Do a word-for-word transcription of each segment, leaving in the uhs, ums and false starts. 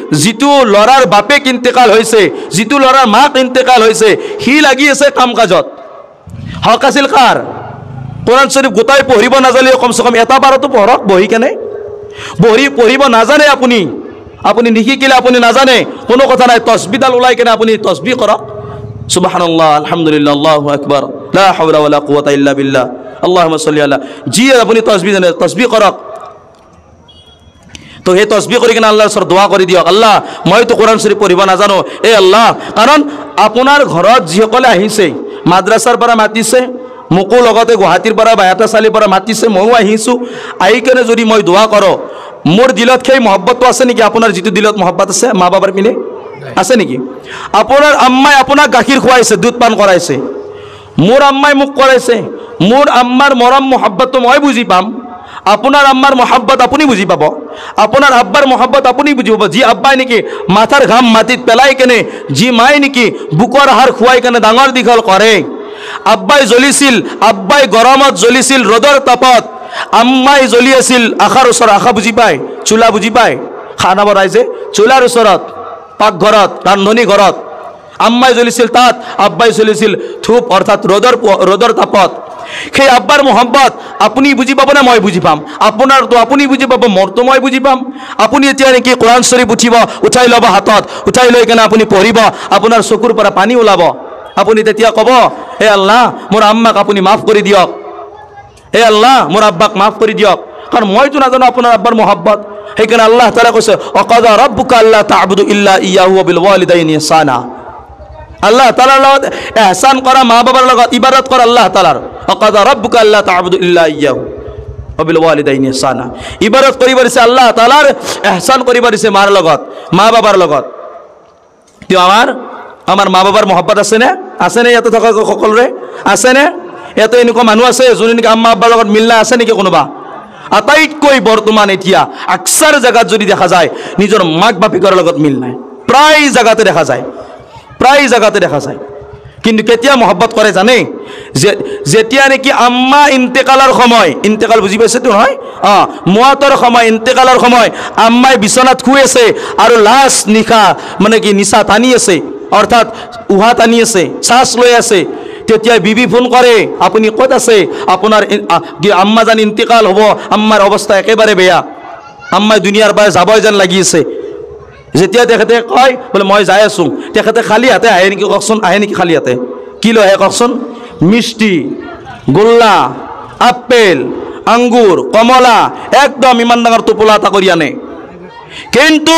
যিটো লৰাৰ বাপেক ইন্তেকাল হৈছে, যিটো লৰাৰ মাক ইন্তেকাল হৈছে, সি লাগি আছে কাম কাজত। হক আছিল কাৰ? কোরআন শরীফ গোটাই পঢ়িব নাজানিলে কমসে কম এটা বাৰতো পঢ়ক বহি কেনে। বহি পঢ়িব নাজানে আপুনি, আপুনি নিশিকিলে আপুনি নাজানে, কোনো কথা নাই, তসবিহডাল ওলাই কেনে আপুনি তসবিহ কৰক। সুবহানাল্লাহ, আলহামদুলিল্লাহ, আল্লাহু আকবার, লা হাওলা ওয়ালা কুওয়াতা ইল্লা বিল্লাহ, আল্লাহুম্মা সাল্লি আলা। যি আপুনি তসবিহ জানে তসবিহ কৰক। তো সেই তসবিহ কৰি কিনে আল্লাহৰ ওচৰত দোৱা কৰি দিয়ক, আল্লাহ মইতো কোরআন শরীফ পঢ়িব নাজানো, এই আল্লাহ, কাৰণ আপোনাৰ ঘৰত যিসকলে আহিছে, মাদ্ৰাছাৰ পৰা মাতিছে, মোকো লগতে গুৱাহাটীৰ পৰা বায়াতা চালিৰ পৰা মাতিছে, ময়ো আহিছোঁ, আহি কেনে যদি মই দোৱা কৰোঁ, মোৰ দিলত সেই মহব্বতটো আছে নেকি? আপোনাৰ যিটো দিলত মহব্বত আছে মা বাবাৰ পিনে আছে নেকি? আপোনাৰ আম্মাই আপোনাক গাখীৰ খুৱাইছে, দুধ পান কৰাইছে, মোৰ আম্মাই মোক কৰাইছে, মোৰ আম্মাৰ মৰম মহব্বতটো মই বুজি পাম, আপোনাৰ আম্মাৰ মহব্বত আপুনি বুজি পাব, আপোনাৰ আব্বাৰ মহব্বত আপুনি বুজি পাব। যি আব্বাই নেকি মাথাৰ ঘাম মাটিত পেলাই কেনে, যি মায়ে নেকি বুকৰ আহাৰ খুৱাই কেনে ডাঙৰ দীঘল কৰে, আব্বাই জ্বলিছিল, আব্বাই গৰমত জ্বলিছিল ৰ'দৰ তাপত, আম্মাই জ্বলি আছিল আশাৰ ওচৰত, আশা বুজি পায়, চোলা বুজি পায়, খানা বনাই যে চোলাৰ ওচৰত, পাকঘৰত, ৰান্ধনী ঘৰত, আম্মাই জ্বলিছিল তাত, আব্বাই জ্বলিছিল ধূপ অৰ্থাৎ ৰ'দৰ ৰ'দৰ তাপত। সেই আব্বাৰ মহব্বত আপুনি বুজি পাব নে মই বুজি পাম? আপোনাৰতো আপুনি বুজি পাব, মোৰতো মই বুজি পাম। আপুনি এতিয়া নেকি কোরআন শরীফ উঠিব, উঠাই ল'ব হাতত, উঠাই লৈ কেনে আপুনি পঢ়িব, আপোনাৰ চকুৰ পৰা পানী ওলাব, আপুনি তেতিয়া ক'ব, হে আল্লাহ মোৰ আম্মাক আপুনি মাফ কৰি দিয়ক, হে আল্লাহ মোৰ আব্বাক মাফ কৰি দিয়ক, কাৰণ মইতো নাজানো আপোনাৰ আব্বাৰ মহব্বত। সেইকাৰণে আল্লাহ তাআলা কৈছে, অকাদা ৰাব্বুকা আল্লা তা'বুদু ইল্লা ইয়্যাহু ওয়া বিল ওয়ালিদাইনি ইহসানা। আল্লাহ তাআলাৰ লগত ইহসান কৰা, মা বাবাৰ লগত ইবাদত কৰা আল্লাহ তাআলাৰ। অকাদা ৰাব্বুকা আল্লা তা'বুদু ইল্লা ইয়্যাহু ওয়া বিল ওয়ালিদাইনি ইহসানা। ইবাদত কৰিব দিছে আল্লাহ তাআলাৰ, ইহসান কৰিব দিছে মাৰ লগত, মা বাবাৰ লগত। তেওঁ আমাৰ আমাৰ মা বাবাৰ মহব্বত আছেনে? আছেনে? ইয়াতে থকা সকলোৰে আছেনে? ইয়াতে এনেকুৱা মানুহ আছে যোনে নেকি আম্মা আব্বাৰ লগত মিল নাই? আছে নেকি কোনোবা? আটাইতকৈ বৰ্তমান এতিয়া আকচাৰ জেগাত যদি দেখা যায় নিজৰ মাক বাপেকৰ লগত মিল নাই, প্ৰায় জেগাতে দেখা যায়, প্ৰায় জেগাতে দেখা যায়। কিন্তু কেতিয়া মহব্বত কৰে জানে? যে যেতিয়া নেকি আম্মা ইন্তেকালৰ সময়, ইন্তেকাল বুজি পাইছেতো নহয়? অঁ, মুৱাতৰ সময়, ইন্তেকালৰ সময়, আম্মাই বিচনাত শুই আছে আৰু লাষ্ট নিশা মানে কি নিচা টানি আছে, অৰ্থাৎ উহা টানি আছে, শ্বাস লৈ আছে, তেতিয়া বিবি ফোন কৰে, আপুনি ক'ত আছে? আপোনাৰ আম্মাজান ইন্তেকাল হ'ব, আম্মাৰ অৱস্থা একেবাৰে বেয়া, আম্মাই দুনিয়াৰ পৰা যাবই যেন লাগি আছে। যেতিয়া তেখেতে কয় বোলে মই যাই আছোঁ, তেখেতে খালী হাতে আহে নেকি কওকচোন? আহে নেকি খালী হাতে? কি লৈ আহে কওকচোন? মিষ্টি, গোল্লা, আপেল, আঙ্গুৰ, কমলা, একদম ইমান ডাঙৰ টোপোলা এটা কৰি আনে। কিন্তু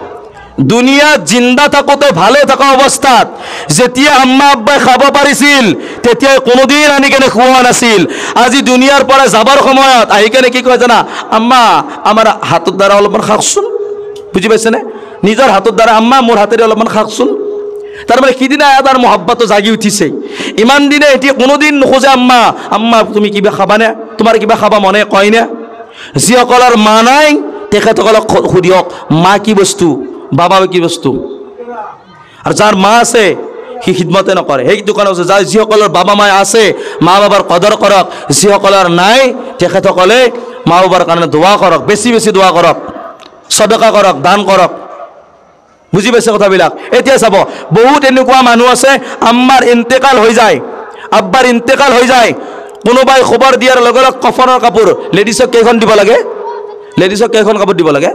দুনিয়াত জিন্দা থাকোঁতে ভালে থকা অৱস্থাত যেতিয়া আম্মা আব্বাই খাব পাৰিছিল, তেতিয়াই কোনোদিন আনি কেনে খুওৱা নাছিল। আজি দুনিয়াৰ পৰা যাবৰ সময়ত আহি কেনে কি কয় জানা? আম্মা আমাৰ হাতৰ দ্বাৰা অলপমান খাওকচোন, বুজি পাইছেনে? নিজৰ হাতৰ দ্বাৰা আম্মা মোৰ হাতেৰে অলপমান খাওকচোন। তাৰমানে সিদিনা তাৰ মহব্বতটো জাগি উঠিছে। ইমান দিনে এতিয়া কোনোদিন নোখোজে আম্মা, আম্মা তুমি কিবা খাবানে? তোমাৰ কিবা খাবা মনে কয়নে? যিসকলৰ মা নাই তেখেতসকলক সুধিয়ক মা কি বস্তু, বাবা কি বস্তু। আৰু যাৰ মা আছে সি খিদমতে নকৰে। সেই দোকানত আছে যাৰ যিসকলৰ বাবা মায়ে আছে মা বাবাৰ কদৰ কৰক, যিসকলৰ নাই তেখেতসকলে মা বাবাৰ কাৰণে দোৱা কৰক, বেছি বেছি দোৱা কৰক, সদকা কৰক, দান কৰক। বুজি পাইছে কথাবিলাক? এতিয়া চাব, বহুত এনেকুৱা মানুহ আছে আম্মাৰ ইন্তেকাল হৈ যায়, আব্বাৰ ইন্তেকাল হৈ যায়, কোনোবাই খবৰ দিয়াৰ লগে লগে কফনৰ কাপোৰ লেডিছক কেইখন দিব লাগে? লেডিছক কেইখন কাপোৰ দিব লাগে?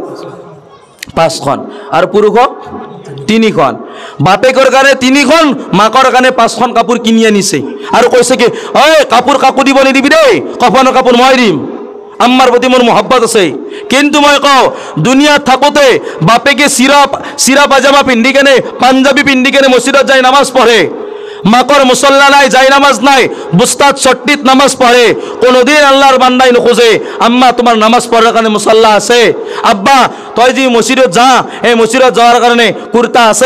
পাঁচখন। আৰু পুৰুষক তিনিখন। বাপেকৰ কাৰণে তিনিখন, মাকৰ কাৰণে পাঁচখন কাপোৰ কিনি আনিছে আৰু কৈছে কি ঐ কাপোৰ কাকো দিব নিদিবি দেই, কফনৰ কাপোৰ মই দিম, আম্মাৰ প্ৰতি মোৰ মহব্বত আছে। কিন্তু মই কওঁ দুনিয়াত থাকোঁতে বাপেকে চিৰা চিৰা পাজামা পিন্ধি কেনে, পাঞ্জাবী পিন্ধি কেনে মছজিদত যাই নামাজ পঢ়ে, মাকৰ মুছল্লা নাই, যাই নামাজ নাই, বুস্তাত চট্টিত নামাজ পঢ়ে, কোনোদিন আল্লাহৰ বান্দাই নোখোজে আম্মা তোমাৰ নামাজ পঢ়াৰ কাৰণে মুছল্লা আছে, আব্বা তই যি মছজিদত যা এই মছজিদত যোৱাৰ কাৰণে কুৰ্তা আছে,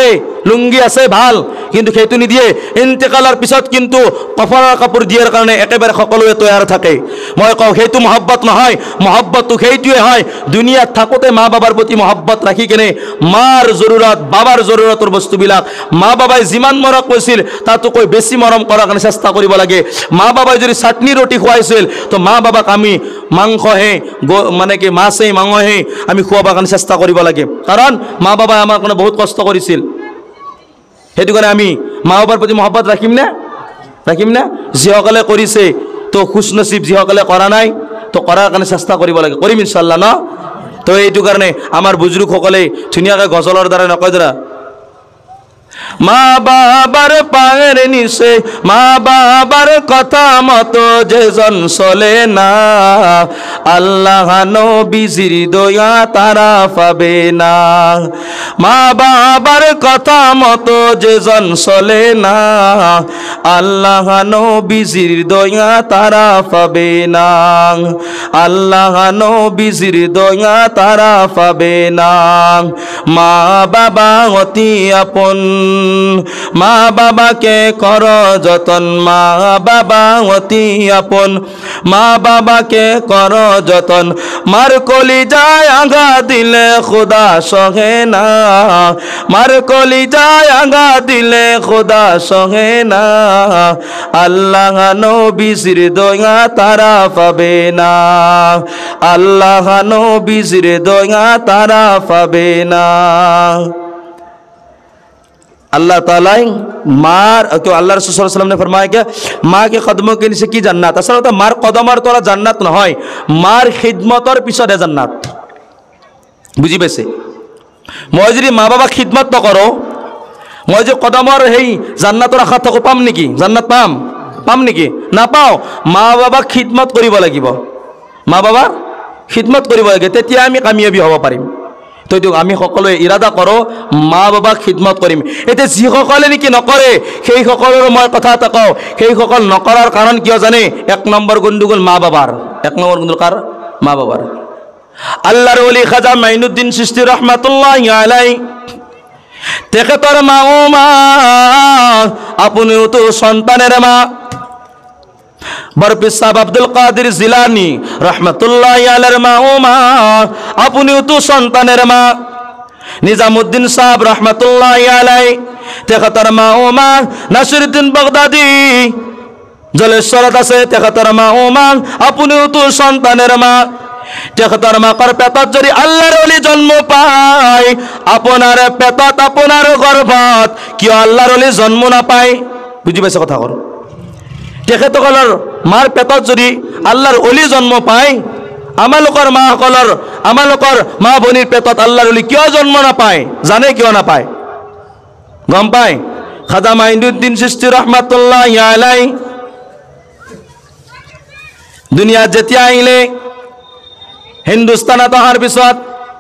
লুঙ্গি আছে ভাল কিন্তু সেইটো নিদিয়ে ইন্তেকালৰ পিছত কিন্তু কফনৰ কাপোৰ দিয়াৰ কাৰণে একেবাৰে সকলোৱে তৈয়াৰ থাকে মই কওঁ সেইটো মহব্বত নহয় মহব্বতটো সেইটোৱে হয় দুনিয়াত থাকোঁতে মা বাবাৰ প্ৰতি মহব্বত ৰাখি কেনে মাৰ জৰুৰত বাবাৰ জৰুৰতৰ বস্তুবিলাক মা বাবাই যিমান মৰম কৈছিল তাতকৈ বেছি মৰম কৰাৰ কাৰণে চেষ্টা কৰিব লাগে মা বাবাই যদি চাটনি ৰুটি খুৱাইছিল তো মা বাবাক আমি মাংসহে মানে কি মাছে মাংসহে আমি খুৱাবৰ কাৰণে চেষ্টা কৰিব লাগে কাৰণ মা বাবাই আমাৰ কাৰণে বহুত কষ্ট কৰিছিল সেইটো কাৰণে আমি মা বাবাৰ প্ৰতি মহব্বত ৰাখিম নে ৰাখিম নে যিসকলে কৰিছে তো খুশ নসিব যিসকলে কৰা নাই তো কৰাৰ কাৰণে চেষ্টা কৰিব লাগে কৰিম ইনশাআল্লাহ ন তো এইটো কাৰণে আমাৰ বুজুৰ্গসকলে ধুনীয়াকৈ গজলৰ দ্বাৰা নকয় দ্বাৰা মা বাবার পায়ের নিচে মা বাবার কথা মতো যেজন চলে না আল্লাহ নবীজির দয়া তারা পাবে না মা বাবার কথা মতো যেজন চলে না আল্লাহ নবীজির দয়া তারা পাবে না আল্লাহ নবীজির দয়া তারা পাবে না মা বাবা অতি আপন মা বাবাকে কর যতন মা বাবা অতি আপন মা বাবাকে কর যতন মার কলি যায় আগা দিলে খোদা সহে না মার কলি যায় আগা দিলে খোদা সহে না আল্লাহ নবীজির দয়া তারা পাবে না আল্লাহ নবীজির দয়া তারা পাবে না अल्लाह ताला मार तो अल्लाह रसूल सल्लल्लाहु अलैहि वसल्लम ने फरमाया कि माँ के कदमों के नीचे की जन्नत असल मार कदमर तोरा जन्नत নহয় मार खिदमतर पिछते जन्नत बुझी पाइसे मैं जो माँ बाबा खिदमत नकरो मैं जो कदमर সেই জান্নাতৰ আশা থাকো পাম নেকি জান্নাত পাম পাম নেকি নাপাও মা বাবা খিদমত কৰিব লাগিব মা বাবা খিদমত কৰিব লাগে তেতিয়া আমি কামিয়াবি হ'ব পাৰিম তো আমি সকলোৱে ইৰাদা কৰোঁ মা বাবাক খিদমত কৰিম এতিয়া যিসকলে নেকি নকৰে সেইসকলৰ মই কথা এটা কওঁ সেইসকল নকৰাৰ কাৰণ কিয় জানে এক নম্বৰ গণ্ডগোল মা বাবাৰ এক নম্বৰ গণ্ডগোল কাৰ মা বাবাৰ আল্লাহৰ ওলি খাজা মাইনুদ্দিন চিস্তি ৰহমাতুল্লাহি আলাইহি তেখেতৰ মা ও মা আপুনিও তো সন্তানের মা বরপির সাহেব আব্দুল কাদের জিলানি রহমতুল্লাহ আলাইহির মা ও মা আপুনিও তো সন্তানের মা নিজামুদ্দিন সাহেব রহমতুল্লাহ আলাইহি তেখেতৰ মা ও মা নাসিরউদ্দিন বাগদাদি জলেশ্বৰত আছে তেখেতৰ মা ও মা আপুনিও তো সন্তানের মা তেখেতৰ মাকৰ পেটত যদি আল্লাহৰ ওলি জন্ম পায় আপোনাৰ পেটত আপোনাৰ গৰ্ভত কিয় আল্লাহৰ ওলি জন্ম নাপায় বুজি পাইছে কথা কৰো তেখেতসকলৰ মাৰ পেটত যদি আল্লাহৰ ওলি জন্ম পায় আমালোকৰ মাসকলৰ আমালোকৰ মা ভনীৰ পেটত আল্লাহৰ ওলি কিয় জন্ম নাপায় জানে কিয় নাপায় গম পায় খাজা মাইনুদ্দিন চিস্তি ৰহমাতুল্লাহি আলাইহি দুনিয়াত যেতিয়া আহিলে হিন্দুস্তানত অহাৰ পিছত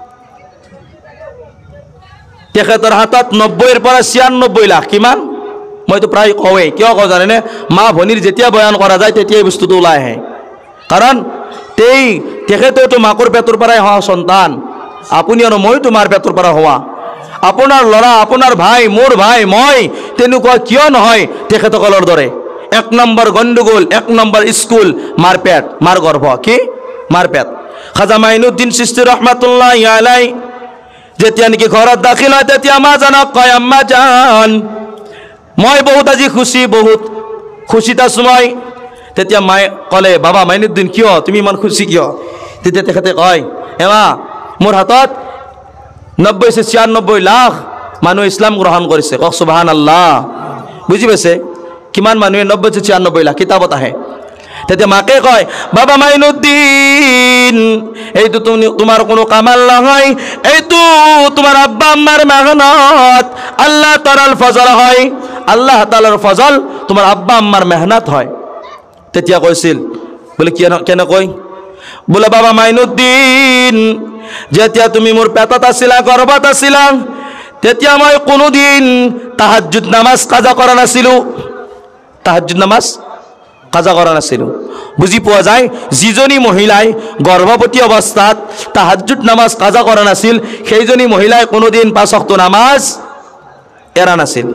তেখেতৰ হাতত নব্বৈৰ পৰা ছিয়ান্নব্বৈ লাখ কিমান মইতো প্ৰায় কওঁৱেই কিয় কওঁ জানেনে মা ভনীৰ যেতিয়া বয়ান কৰা যায় তেতিয়াই বস্তুটো ওলাই আহে কাৰণ তেই তেখেতেওতো মাকৰ পেটৰ পৰাই হোৱা সন্তান আপুনি আৰু মই তোমাৰ পেটৰ পৰা হোৱা আপোনাৰ ল'ৰা আপোনাৰ ভাই মোৰ ভাই মই তেনেকুৱা কিয় নহয় তেখেতসকলৰ দৰে এক নম্বৰ গণ্ডগোল এক নম্বৰ স্কুল মাৰ পেট মাৰ গৰ্ভ কি মাৰ পেট খাজা মাইনুদ্দিন চিস্তি রহমাতুল্লাহি আলাইহি যেতিয়া নেকি ঘৰত দাখিল হয় তেতিয়া মা জানক কয় আম্মা জান মই বহুত আজি খুশি বহুত খুশিত আছো মই তেতিয়া মায়ে ক'লে বাবা মাইনুদ্দিন কিয় তুমি ইমান খুশি কিয় তেতিয়া তেখেতে কয় এমা মোৰ হাতত নব্বৈ से ছিয়ান্নব্বৈ লাখ মানুহ ইছলাম গ্ৰহণ কৰিছে কওক সুবহানাল্লাহ বুজি পাইছে কিমান মানুহে নব্বৈ से ছিয়ান্নব্বৈ লাখ কিতাবত আহে তেতিয়া মাকে কয় বাবা মাইনুদ্দিন এইটো তোমাৰ কোনো কামাল নহয় এইটো তোমাৰ আব্বা আম্মাৰ মেহনত আল্লাহ তাআলাৰ ফজল হয় আল্লাহ তাআলাৰ ফজল তোমাৰ আব্বা আম্মাৰ মেহনত হয় তেতিয়া কৈছিল বলে কি কেনে কয় বলে বাবা মাইনুদ্দিন যেতিয়া তুমি মোৰ পেটত আছিলা গৰ্ভত আছিলা তেতিয়া মই কোনোদিন তাহাজ্জুদ নামাজ কাজা কৰা নাছিলো তাহাজ্জুদ নামাজ কাজা কৰা নাছিলো বুজি পোৱা যায় যিজনী মহিলাই গৰ্ভৱতী অৱস্থাত তাহাজ্জুদ নামাজ কাজা কৰা নাছিল সেইজনী মহিলাই কোনোদিন পাঁচ ওয়াক্ত নামাজ এৰা নাছিল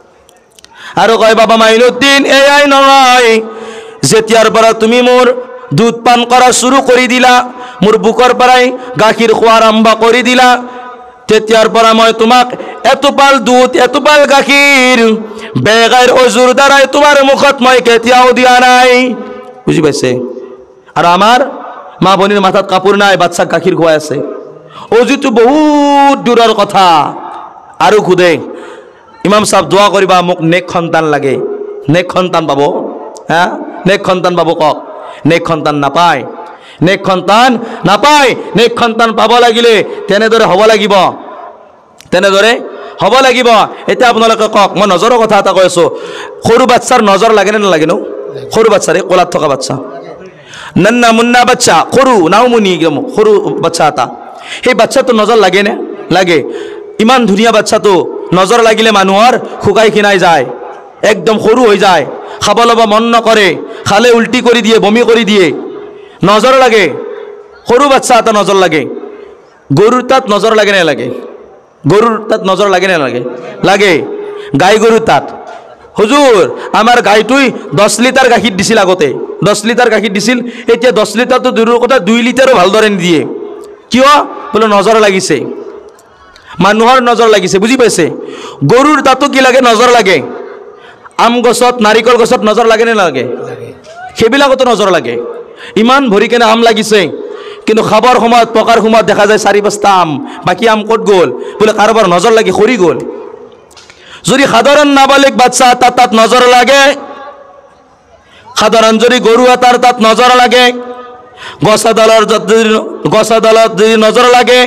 আৰু কয় বাবা মাইনুদ্দিন এয়াই নহয় যেতিয়াৰ পৰা তুমি মোৰ দুধ পান কৰা শুরু কৰি দিলা মোৰ বুকৰ পৰাই গাখীৰ খোৱা আৰম্ভ কৰি দিলা তেতিয়াৰ পৰা মই তোমাক এটোপাল দুধ এটোপাল গাখীৰ বেগাইৰ অজুৰ দ্বাৰাই তোমাৰ মুখত মই কেতিয়াও দিয়া নাই বুজি পাইছে আৰু আমাৰ মা ভনীৰ মাথাত কাপোৰ নাই বাচ্চাক গাখীৰ খুৱাই আছে অজুটো বহুত দূৰৰ কথা আৰু খুদে ইমাম সাহেব দোয়া কৰিবা মোক নেক সন্তান লাগে নেক সন্তান পাব হ্যাঁ নেক সন্তান পাব কক নেক সন্তান নাপায় নেক সন্তান নাপায় নেক সন্তান পাব লাগিলে তেনেদৰে হ'ব লাগিব তেনেদৰে হ'ব লাগিব এতিয়া আপোনালোকে কক মই নজৰৰ কথা এটা কৈ আছো সৰু বাচ্চাৰ নজৰ লাগে নে নালাগে নো সৰু বাচ্চাৰে কোলাত থকা বাচ্চা নন্না মুন্না বাচ্চা সৰু নাওমুনি সৰু বাচ্চা এটা সেই বাচ্চাটো নজৰ লাগে নে লাগে ইমান ধুনীয়া বাচ্চাটো নজৰ লাগিলে মানুহৰ শুকাই খিনাই যায় একদম সৰু হৈ যায় খাব ল'ব মন নকৰে খালে উল্টি কৰি দিয়ে বমি কৰি দিয়ে নজৰ লাগে সৰু বাচ্চা এটা নজৰ লাগে গৰুৰ তাত নজৰ লাগে নে লাগে গৰুৰ তাত নজৰ লাগে নে লাগে লাগে গাই গৰুৰ তাত হুজুৰ আমাৰ গাইটোই দহ লিটাৰ গাখীৰ দিছিল আগতে দহ লিটাৰ গাখীৰ দিছিল এতিয়া দহ লিটাৰটো দূৰৰ কথা দুই লিটাৰো ভালদৰে নিদিয়ে কিয় বোলে নজৰ লাগিছে মানুহৰ নজৰ লাগিছে বুজি পাইছে গৰুৰ তাতো কি লাগে নজৰ লাগে আম গছত নাৰিকল গছত নজৰ লাগে নে নালাগে সেইবিলাকতো নজৰ লাগে ইমান ভৰি কেনে আম লাগিছে কিন্তু খাবৰ সময়ত পকাৰ সময়ত দেখা যায় চাৰি পাঁচটা আম বাকি আম ক'ত গ'ল বোলে কাৰোবাৰ নজৰ লাগি সৰি গ'ল যদি সাধাৰণ নাবালিক বাচ্চা এটাৰ তাত নজৰ লাগে সাধাৰণ যদি গৰু এটাৰ তাত নজৰ লাগে গছাডালৰ গছাডালত যদি নজৰ লাগে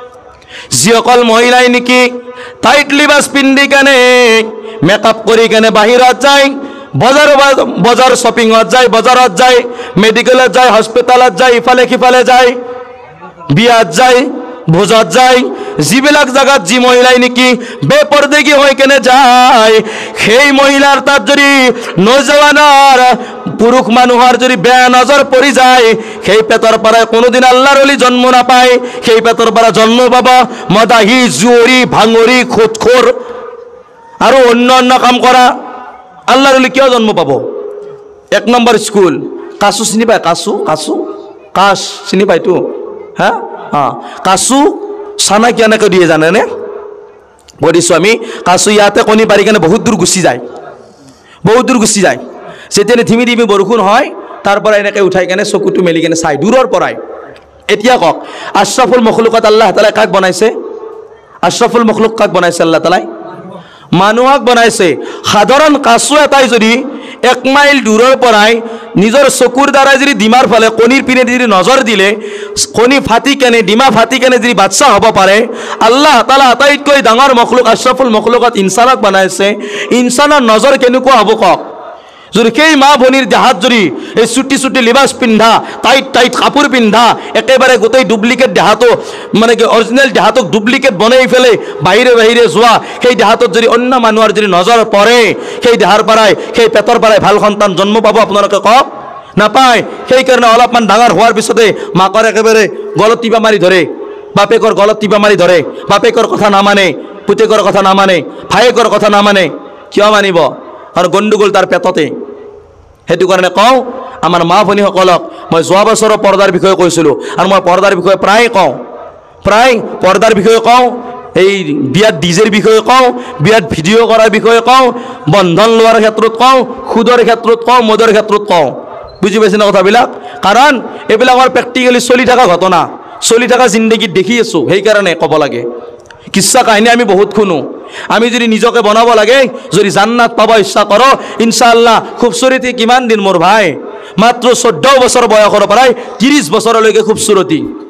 যিসকল মহিলাই নেকি টাইট লিবাস পিন্ধি কেনে মেকআপ কৰি কেনে বাহিৰত যায় বজাৰ বজাৰ শ্বপিঙত যায় বজাৰত যায় মেডিকেলত যায় হস্পিটালত যায় ইফালে সিফালে যায় বিয়াত যায় ভোজত যায় যিবিলাক জায়গাত যি মহিলাই নেকি বেপৰদেগী হৈ কেনে যায় সেই মহিলাৰ তাত যদি নজৱানৰ পুৰুষ মানুহৰ যদি বেয়া নজৰ পৰি যায় সেই পেটৰ পৰা কোনোদিন আল্লাহৰ ওলি জন্ম নাপায় সেই পেটৰ পৰা জন্ম পাব মদাহী জুৱৰী ভাঙৰি খুটখোৰ আৰু অন্য অন্য কাম কৰা আল্লাহর ওলি কিয় জন্ম পাব এক নম্বর স্কুল কাছু চিনি পায় কাছু কাছু কাছ চিনি পায়তো হ্যাঁ হ্যাঁ কাছু চানা কেনেকৈ দিয়ে জানেনে কৈ দিছোঁ আমি কাছু ইয়াতে কণী পাৰি কেনে বহুত দূৰ গুচি যায় বহুত দূৰ গুচি যায় যেতিয়া ধিমি ধিমি বৰষুণ হয় তাৰ পৰা এনেকৈ উঠাই কেনে চকুটো মেলি কেনে চাই দূৰৰ পৰাই এতিয়া কওক আশৰাফুল মখলুকত আল্লাহ তাআলাই কাক বনাইছে আশৰাফুল মখলুক কাক বনাইছে আল্লাহ তাআলাই মানুহক বনাইছে সাধাৰণ কাছু এটাই যদি এক মাইল দূৰৰ পৰাই নিজৰ চকুৰ দ্বাৰা যদি ডিমাৰ ফালে কণীৰ পিনে যদি নজৰ দিলে কণী ফাটি কেনে ডিমা ফাটি কেনে যদি বাচ্চা হ'ব পাৰে আল্লাহ তাআলা আটাইতকৈ ডাঙৰ মখলুক আশৰাফুল মখলুকত ইনসানক বনাইছে ইনসানৰ নজৰ কেনেকুৱা হ'ব কওক যদি সেই মা ভনীৰ দেহাত যদি এই চুটি চুটি লিবাস পিন্ধা টাইট টাইট কাপোৰ পিন্ধা একেবাৰে গোটেই ডুপ্লিকেট দেহাটো মানে কি অৰিজিনেল দেহাটোক ডুপ্লিকেট বনাই ফেলে বাহিৰে বাহিৰে যোৱা সেই দেহাটোত যদি অন্য মানুহৰ যদি নজৰ পৰে সেই দেহাৰ পৰাই সেই পেটৰ পৰাই ভাল সন্তান জন্ম পাব আপোনালোকে কওক নাপায় সেইকাৰণে অলপমান ডাঙৰ হোৱাৰ পিছতে মাকৰ একেবাৰে গলত টিপা মাৰি ধৰে বাপেকৰ গলত টিপা মাৰি ধৰে বাপেকৰ কথা নামানে পুতেকৰ কথা নামানে ভায়েকৰ কথা নামানে কিয় মানিব আৰু গণ্ডগোল তাৰ পেটতে সেইটো কাৰণে কওঁ আমাৰ মা ভনীসকলক মই যোৱা বছৰৰ পৰ্দাৰ বিষয়ে কৈছিলোঁ আৰু মই পৰ্দাৰ বিষয়ে প্ৰায় কওঁ প্ৰায় পৰ্দাৰ বিষয়ে কওঁ এই বিয়াত ডিজেৰ বিষয়ে কওঁ বিয়াত ভিডিঅ' কৰাৰ বিষয়ে কওঁ বন্ধন লোৱাৰ ক্ষেত্ৰত কওঁ সুদৰ ক্ষেত্ৰত কওঁ মদৰ ক্ষেত্ৰত কওঁ বুজি পাইছে না কথাবিলাক কাৰণ এইবিলাকৰ প্ৰেক্টিকেলি চলি থকা ঘটনা চলি থকা জিন্দগীত দেখি আছোঁ সেইকাৰণে ক'ব লাগে কিচ্ছা কাহিনী আমি বহুত শুনো আমি যদি নিজকে বনাব লাগে যদি জান্নাত পাব ইচ্ছা করো ইনশাআল্লাহ খুবসুরতি কিমান দিন মোর ভাই মাত্র চৈধ্য বছৰ বয়সৰ পৰাই ত্ৰিশ বছৰলৈকে খুবসুৰতি